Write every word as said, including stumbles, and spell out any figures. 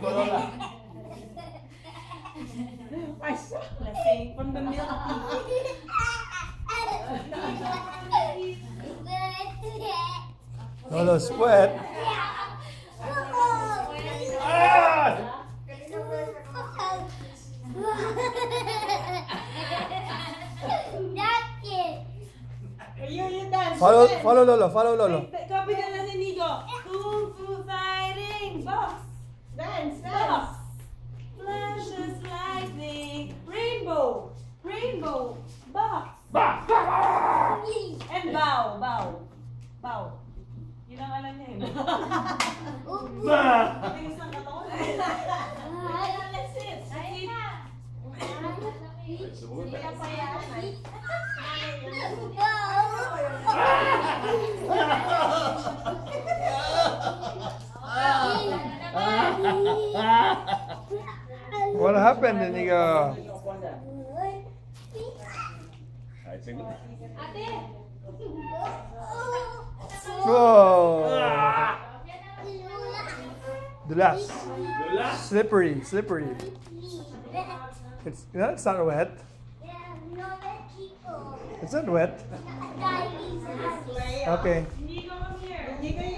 Lasing from the milk tea. Lolo, sweat. You, you dance. Follow, follow Lolo, follow Lolo. Copy na lang si Nico. Kung Fu fighting. Box. Dance, dance. Flashes lightning. Rainbow. Rainbow. Box. And bow, bow. Bow. Yun ang alam niya eh. Bilis ng katawan. Let's sit. Sit. What happened, Inigo? Whoa! Dulas. Slippery, slippery. It's no, it's not wet. It's not wet. Okay. Nico, come here.